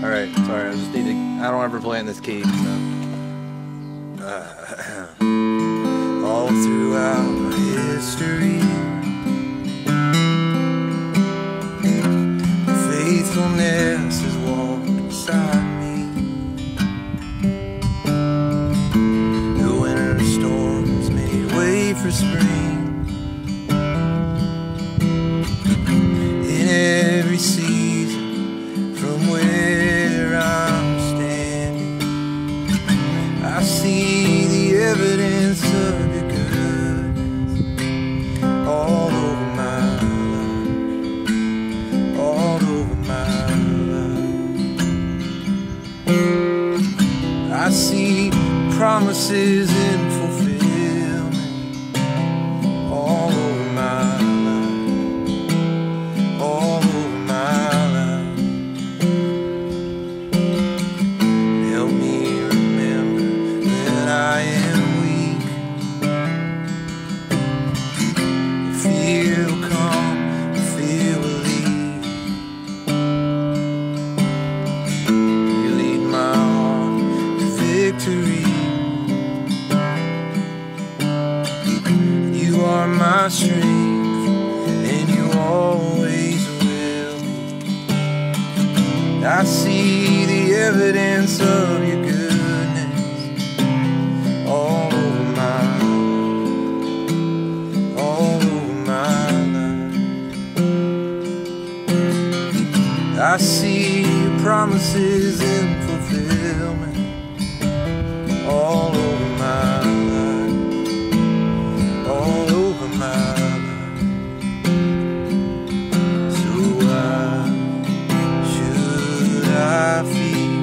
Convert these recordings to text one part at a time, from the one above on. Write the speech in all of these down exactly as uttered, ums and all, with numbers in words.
Alright, sorry, I just need to, I don't ever play in this key, so. Uh, all throughout my history, faithfulness has walked beside me. The winter storms made way for spring. In every season, from where I'm standing, I see the evidence of your goodness all over my life, all over my life. I see promises in fulfillment all over my life, all over my life. Help me remember that I am weak. Fear will come, fear will leave. You lead my heart to victory. You are my strength, and you always will be. I see the evidence of your goodness all over my life, all over my life. I see your promises in fulfillment all over my life, all over my life. So why should I fear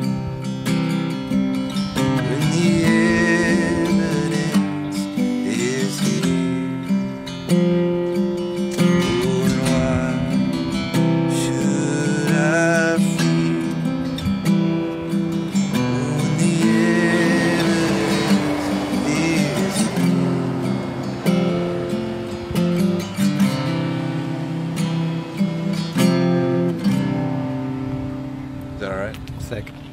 when the evidence is here? Oh, and why should I fear when the evidence is here? Is that alright? Sick.